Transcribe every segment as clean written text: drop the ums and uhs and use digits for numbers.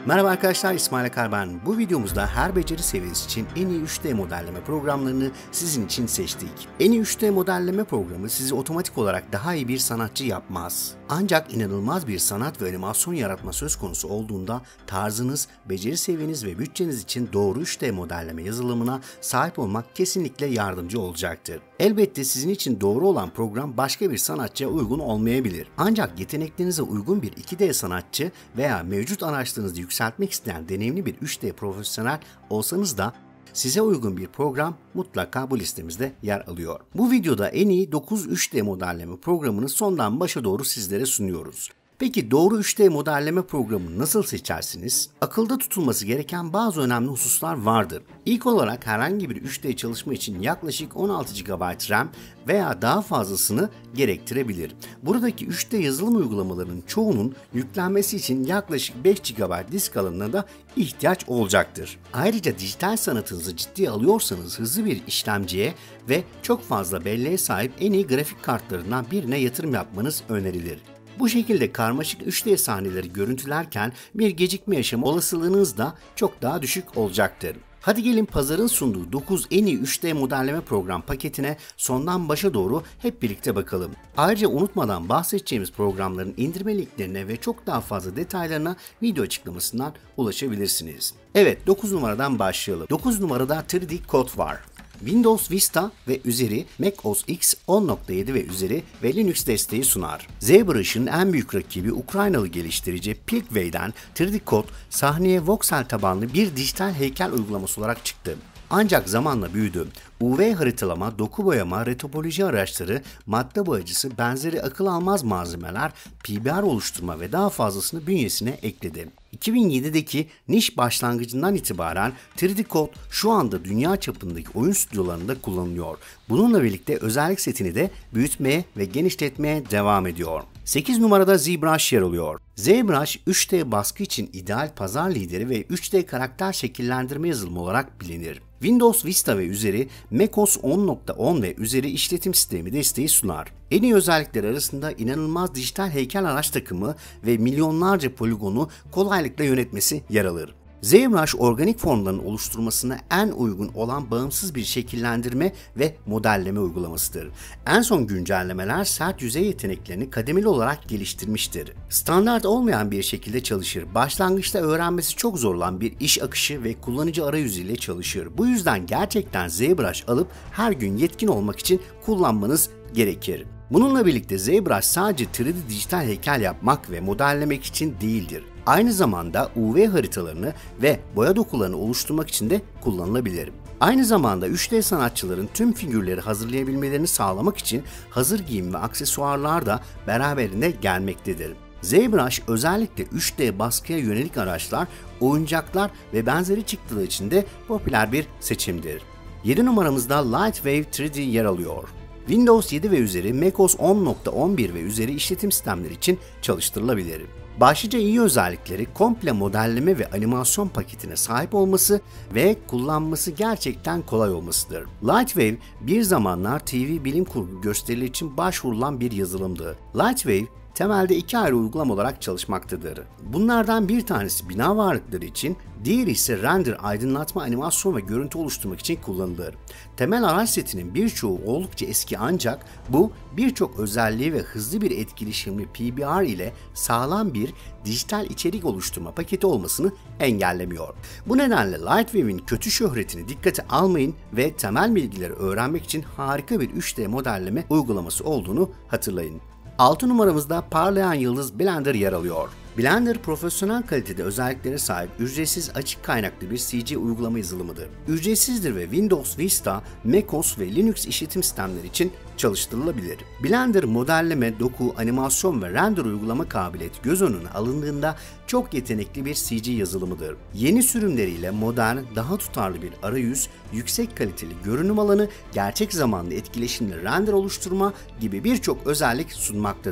Merhaba arkadaşlar, İsmail Akar ben. Bu videomuzda her beceri seviyesi için en iyi 3D modelleme programlarını sizin için seçtik. En iyi 3D modelleme programı sizi otomatik olarak daha iyi bir sanatçı yapmaz. Ancak inanılmaz bir sanat ve animasyon yaratma söz konusu olduğunda tarzınız, beceri seviyeniz ve bütçeniz için doğru 3D modelleme yazılımına sahip olmak kesinlikle yardımcı olacaktır. Elbette sizin için doğru olan program başka bir sanatçıya uygun olmayabilir. Ancak yeteneklerinize uygun bir 2D sanatçı veya mevcut araçlarınızı yükseltmek isteyen deneyimli bir 3D profesyonel olsanız da size uygun bir program mutlaka bu listemizde yer alıyor. Bu videoda en iyi 9 3D modelleme programını sondan başa doğru sizlere sunuyoruz. Peki doğru 3D modelleme programını nasıl seçersiniz? Akılda tutulması gereken bazı önemli hususlar vardır. İlk olarak herhangi bir 3D çalışma için yaklaşık 16 GB RAM veya daha fazlasını gerektirebilir. Buradaki 3D yazılım uygulamalarının çoğunun yüklenmesi için yaklaşık 5 GB disk alanına da ihtiyaç olacaktır. Ayrıca dijital sanatınızı ciddiye alıyorsanız hızlı bir işlemciye ve çok fazla belleğe sahip en iyi grafik kartlarından birine yatırım yapmanız önerilir. Bu şekilde karmaşık 3D sahneleri görüntülerken bir gecikme yaşama olasılığınız da çok daha düşük olacaktır. Hadi gelin pazarın sunduğu 9 en iyi 3D modelleme program paketine sondan başa doğru hep birlikte bakalım. Ayrıca unutmadan bahsedeceğimiz programların indirme linklerine ve çok daha fazla detaylarına video açıklamasından ulaşabilirsiniz. Evet, 9 numaradan başlayalım. 9 numarada 3D Code var. Windows Vista ve üzeri, Mac OS X 10.7 ve üzeri ve Linux desteği sunar. ZBrush'ın en büyük rakibi Ukraynalı geliştirici Pilkway'den 3D Code sahneye voxel tabanlı bir dijital heykel uygulaması olarak çıktı. Ancak zamanla büyüdü. UV haritalama, doku boyama, retopoloji araçları, madde boyacısı, benzeri akıl almaz malzemeler, PBR oluşturma ve daha fazlasını bünyesine ekledi. 2007'deki niş başlangıcından itibaren 3D Code şu anda dünya çapındaki oyun stüdyolarında kullanılıyor. Bununla birlikte özellik setini de büyütmeye ve genişletmeye devam ediyor. 8 numarada ZBrush yer alıyor. ZBrush 3D baskı için ideal pazar lideri ve 3D karakter şekillendirme yazılımı olarak bilinir. Windows Vista ve üzeri, macOS 10.10 ve üzeri işletim sistemi desteği sunar. En iyi özellikler arasında inanılmaz dijital heykel araç takımı ve milyonlarca poligonu kolaylıkla yönetmesi yer alır. ZBrush organik formların oluşturmasına en uygun olan bağımsız bir şekillendirme ve modelleme uygulamasıdır. En son güncellemeler sert yüzey yeteneklerini kademeli olarak geliştirmiştir. Standart olmayan bir şekilde çalışır. Başlangıçta öğrenmesi çok zor olan bir iş akışı ve kullanıcı arayüzü ile çalışır. Bu yüzden gerçekten ZBrush alıp her gün yetkin olmak için kullanmanız gerekir. Bununla birlikte ZBrush sadece 3D dijital heykel yapmak ve modellemek için değildir. Aynı zamanda UV haritalarını ve boya dokularını oluşturmak için de kullanılabilir. Aynı zamanda 3D sanatçıların tüm figürleri hazırlayabilmelerini sağlamak için hazır giyim ve aksesuarlar da beraberinde gelmektedir. ZBrush özellikle 3D baskıya yönelik araçlar, oyuncaklar ve benzeri çıktıları için de popüler bir seçimdir. 7 numaramızda Lightwave 3D yer alıyor. Windows 7 ve üzeri, macOS 10.11 ve üzeri işletim sistemleri için çalıştırılabilir. Başlıca iyi özellikleri komple modelleme ve animasyon paketine sahip olması ve kullanması gerçekten kolay olmasıdır. Lightwave bir zamanlar TV bilim kurgu gösterileri için başvurulan bir yazılımdı. Lightwave temelde iki ayrı uygulama olarak çalışmaktadır. Bunlardan bir tanesi bina varlıkları için, diğeri ise render, aydınlatma, animasyon ve görüntü oluşturmak için kullanılır. Temel araç setinin birçoğu oldukça eski ancak bu birçok özelliği ve hızlı bir etkileşimli PBR ile sağlam bir dijital içerik oluşturma paketi olmasını engellemiyor. Bu nedenle Lightwave'in kötü şöhretini dikkate almayın ve temel bilgileri öğrenmek için harika bir 3D modelleme uygulaması olduğunu hatırlayın. 6 numaramızda parlayan yıldız Blender yer alıyor. Blender profesyonel kalitede özelliklere sahip ücretsiz açık kaynaklı bir CG uygulama yazılımıdır. Ücretsizdir ve Windows Vista, macOS ve Linux işletim sistemleri için çalıştırılabilir. Blender modelleme, doku, animasyon ve render uygulama kabiliyeti göz önüne alındığında çok yetenekli bir CG yazılımıdır. Yeni sürümleriyle modern, daha tutarlı bir arayüz, yüksek kaliteli görünüm alanı, gerçek zamanlı etkileşimli render oluşturma gibi birçok özellik sunmaktadır.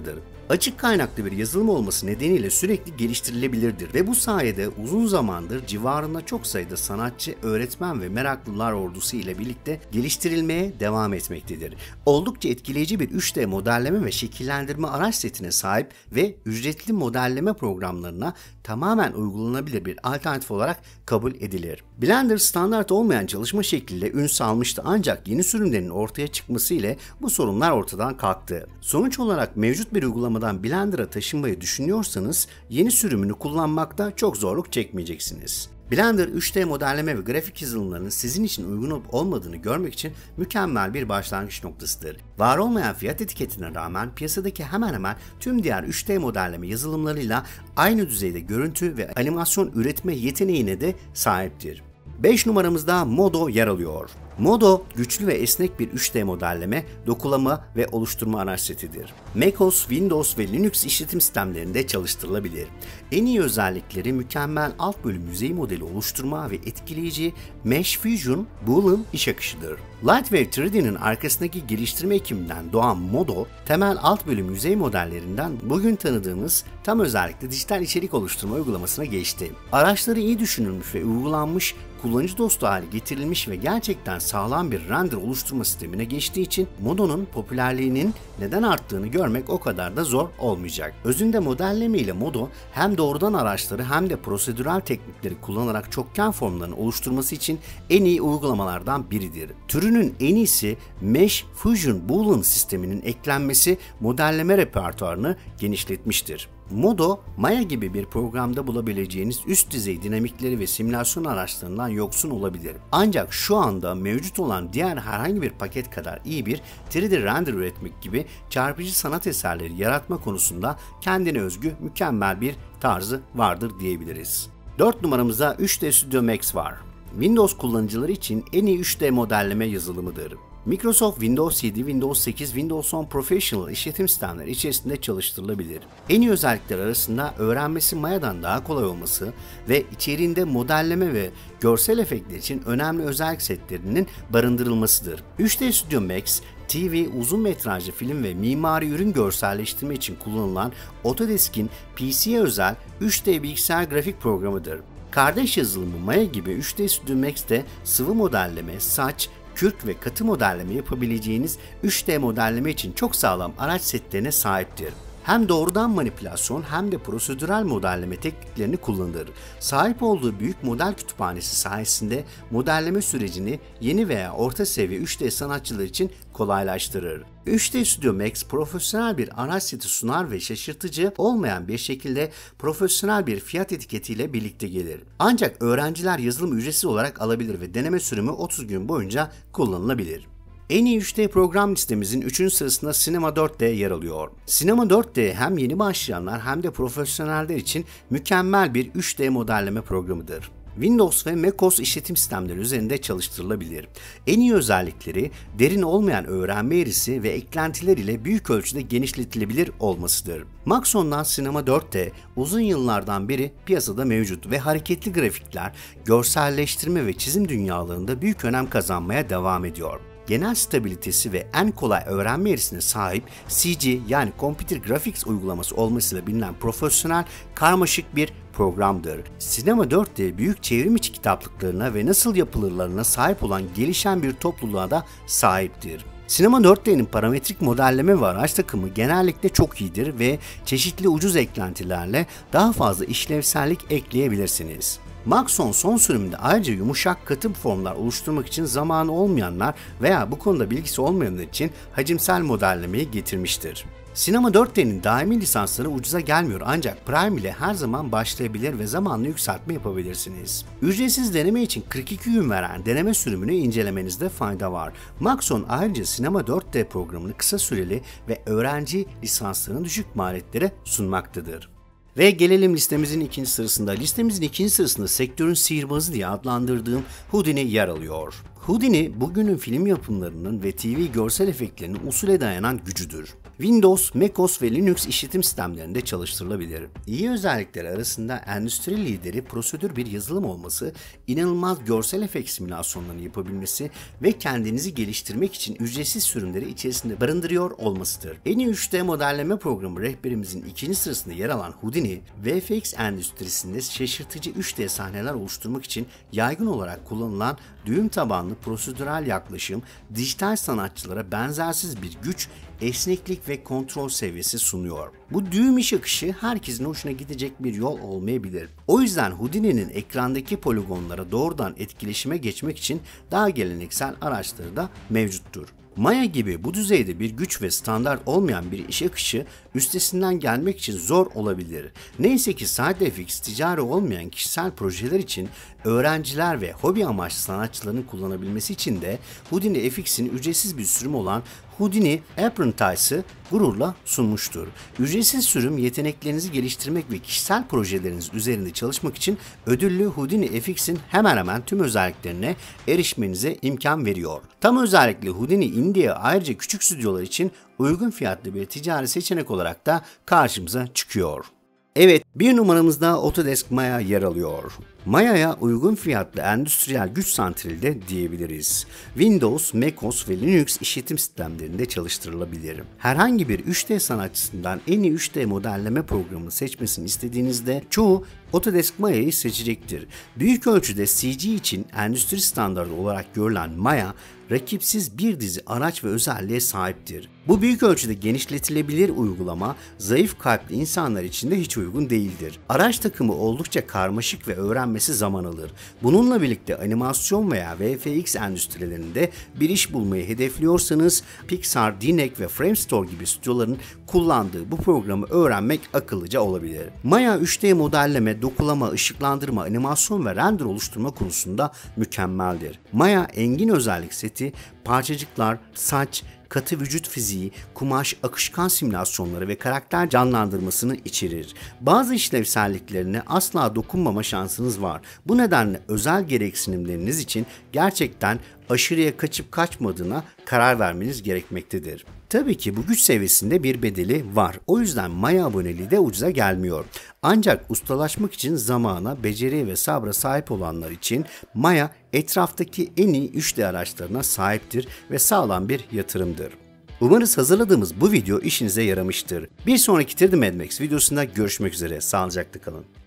Açık kaynaklı bir yazılım olması nedeniyle sürekli geliştirilebilirdir ve bu sayede uzun zamandır civarında çok sayıda sanatçı, öğretmen ve meraklılar ordusu ile birlikte geliştirilmeye devam etmektedir. Oldukça etkileyici bir 3D modelleme ve şekillendirme araç setine sahip ve ücretli modelleme programlarına tamamen uygulanabilir bir alternatif olarak kabul edilir. Blender standart olmayan çalışma şekliyle ün salmıştı ancak yeni sürümlerin ortaya çıkması ile bu sorunlar ortadan kalktı. Sonuç olarak mevcut bir uygulamadan Blender'a taşınmayı düşünüyorsanız yeni sürümünü kullanmakta çok zorluk çekmeyeceksiniz. Blender 3D modelleme ve grafik yazılımlarının sizin için uygun olup olmadığını görmek için mükemmel bir başlangıç noktasıdır. Var olmayan fiyat etiketine rağmen piyasadaki hemen hemen tüm diğer 3D modelleme yazılımlarıyla aynı düzeyde görüntü ve animasyon üretme yeteneğine de sahiptir. 5 numaramızda Modo yer alıyor. Modo, güçlü ve esnek bir 3D modelleme, dokulama ve oluşturma araç setidir. macOS, Windows ve Linux işletim sistemlerinde çalıştırılabilir. En iyi özellikleri mükemmel alt bölüm yüzey modeli oluşturma ve etkileyici Mesh Fusion Boolean iş akışıdır. Lightwave 3D'nin arkasındaki geliştirme ekibinden doğan Modo, temel alt bölüm yüzey modellerinden bugün tanıdığımız tam özellikle dijital içerik oluşturma uygulamasına geçti. Araçları iyi düşünülmüş ve uygulanmış, kullanıcı dostu hale getirilmiş ve gerçekten sağlam bir render oluşturma sistemine geçtiği için Modo'nun popülerliğinin neden arttığını görmek o kadar da zor olmayacak. Özünde modelleme ile Modo hem doğrudan araçları hem de prosedürel teknikleri kullanarak çokgen formlarını oluşturması için en iyi uygulamalardan biridir. Türünün en iyisi Mesh Fusion Boolean sisteminin eklenmesi modelleme repertuarını genişletmiştir. Modo, Maya gibi bir programda bulabileceğiniz üst düzey dinamikleri ve simülasyon araçlarından yoksun olabilir. Ancak şu anda mevcut olan diğer herhangi bir paket kadar iyi bir 3D render üretmek gibi çarpıcı sanat eserleri yaratma konusunda kendine özgü mükemmel bir tarzı vardır diyebiliriz. 4 numaramızda 3D Studio Max var. Windows kullanıcıları için en iyi 3D modelleme yazılımıdır. Microsoft Windows 7, Windows 8, Windows 10 Professional işletim sistemleri içerisinde çalıştırılabilir. En iyi özellikler arasında öğrenmesi Maya'dan daha kolay olması ve içeriğinde modelleme ve görsel efektler için önemli özellik setlerinin barındırılmasıdır. 3D Studio Max, TV, uzun metrajlı film ve mimari ürün görselleştirme için kullanılan Autodesk'in PC'ye özel 3D bilgisayar grafik programıdır. Kardeş yazılımı Maya gibi 3D Studio Max'te sıvı modelleme, saç, kürk ve katı modelleme yapabileceğiniz 3D modelleme için çok sağlam araç setlerine sahiptir. Hem doğrudan manipülasyon hem de prosedürel modelleme tekniklerini kullanır. Sahip olduğu büyük model kütüphanesi sayesinde modelleme sürecini yeni veya orta seviye 3D sanatçılar için kolaylaştırır. 3D Studio Max profesyonel bir araç seti sunar ve şaşırtıcı olmayan bir şekilde profesyonel bir fiyat etiketiyle birlikte gelir. Ancak öğrenciler yazılımı ücretsiz olarak alabilir ve deneme sürümü 30 gün boyunca kullanılabilir. En iyi 3D program listemizin 3. sırasında Cinema 4D yer alıyor. Cinema 4D hem yeni başlayanlar hem de profesyoneller için mükemmel bir 3D modelleme programıdır. Windows ve macOS işletim sistemleri üzerinde çalıştırılabilir. En iyi özellikleri derin olmayan öğrenme eğrisi ve eklentiler ile büyük ölçüde genişletilebilir olmasıdır. Maxon'dan Cinema 4D uzun yıllardan beri piyasada mevcut ve hareketli grafikler, görselleştirme ve çizim dünyalarında büyük önem kazanmaya devam ediyor. Genel stabilitesi ve en kolay öğrenme eğrisine sahip CG yani Computer Graphics uygulaması olmasıyla bilinen profesyonel, karmaşık bir programdır. Cinema 4D büyük çevrim içi kitaplıklarına ve nasıl yapılırlarına sahip olan gelişen bir topluluğa da sahiptir. Cinema 4D'nin parametrik modelleme ve araç takımı genellikle çok iyidir ve çeşitli ucuz eklentilerle daha fazla işlevsellik ekleyebilirsiniz. Maxon son sürümünde ayrıca yumuşak katı formlar oluşturmak için zamanı olmayanlar veya bu konuda bilgisi olmayanlar için hacimsel modellemeyi getirmiştir. Cinema 4D'nin daimi lisansları ucuza gelmiyor ancak Prime ile her zaman başlayabilir ve zamanla yükseltme yapabilirsiniz. Ücretsiz deneme için 42 gün veren deneme sürümünü incelemenizde fayda var. Maxon ayrıca Cinema 4D programını kısa süreli ve öğrenci lisanslarını düşük maliyetlere sunmaktadır. Ve gelelim listemizin ikinci sırasında. Listemizin ikinci sırasında sektörün sihirbazı diye adlandırdığım Houdini yer alıyor. Houdini bugünün film yapımlarının ve TV görsel efektlerinin usule dayanan gücüdür. Windows, macOS ve Linux işletim sistemlerinde çalıştırılabilir. İyi özellikleri arasında endüstri lideri prosedür bir yazılım olması, inanılmaz görsel efekt simülasyonlarını yapabilmesi ve kendinizi geliştirmek için ücretsiz sürümleri içerisinde barındırıyor olmasıdır. En iyi 3D modelleme programı rehberimizin ikinci sırasında yer alan Houdini, VFX endüstrisinde şaşırtıcı 3D sahneler oluşturmak için yaygın olarak kullanılan düğüm tabanlı prosedürel yaklaşım, dijital sanatçılara benzersiz bir güç, esneklik ve kontrol seviyesi sunuyor. Bu düğüm iş akışı herkesin hoşuna gidecek bir yol olmayabilir. O yüzden Houdini'nin ekrandaki poligonlara doğrudan etkileşime geçmek için daha geleneksel araçları da mevcuttur. Maya gibi bu düzeyde bir güç ve standart olmayan bir iş akışı üstesinden gelmek için zor olabilir. Neyse ki SideFX ticari olmayan kişisel projeler için öğrenciler ve hobi amaçlı sanatçıların kullanabilmesi için de Houdini FX'in ücretsiz bir sürümü olan Houdini Apprentice'ı gururla sunmuştur. Ücretsiz sürüm yeteneklerinizi geliştirmek ve kişisel projeleriniz üzerinde çalışmak için ödüllü Houdini FX'in hemen hemen tüm özelliklerine erişmenize imkan veriyor. Tam özellikle Houdini India ayrıca küçük stüdyolar için uygun fiyatlı bir ticari seçenek olarak da karşımıza çıkıyor. Evet, bir numaramızda Autodesk Maya yer alıyor. Maya'ya uygun fiyatlı endüstriyel güç santrali de diyebiliriz. Windows, macOS ve Linux işletim sistemlerinde çalıştırılabilir. Herhangi bir 3D sanatçısından en iyi 3D modelleme programını seçmesini istediğinizde çoğu Autodesk Maya'yı seçecektir. Büyük ölçüde CG için endüstri standardı olarak görülen Maya, rakipsiz bir dizi araç ve özelliğe sahiptir. Bu büyük ölçüde genişletilebilir uygulama, zayıf kalpli insanlar için de hiç uygun değildir. Araç takımı oldukça karmaşık ve öğrenmesi zaman alır. Bununla birlikte animasyon veya VFX endüstrilerinde bir iş bulmayı hedefliyorsanız, Pixar, DreamHack ve Framestore gibi stüdyoların kullandığı bu programı öğrenmek akıllıca olabilir. Maya 3D modelleme, dokulama, ışıklandırma, animasyon ve render oluşturma konusunda mükemmeldir. Maya engin özellik seti, parçacıklar, saç, katı vücut fiziği, kumaş, akışkan simülasyonları ve karakter canlandırmasını içerir. Bazı işlevselliklerine asla dokunmama şansınız var. Bu nedenle özel gereksinimleriniz için gerçekten aşırıya kaçıp kaçmadığına karar vermeniz gerekmektedir. Tabii ki bu güç seviyesinde bir bedeli var. O yüzden Maya aboneliği de ucuza gelmiyor. Ancak ustalaşmak için zamana, beceriye ve sabra sahip olanlar için Maya etraftaki en iyi 3D araçlarına sahiptir ve sağlam bir yatırımdır. Umarız hazırladığımız bu video işinize yaramıştır. Bir sonraki 3D Mad Max videosunda görüşmek üzere. Sağlıcakla kalın.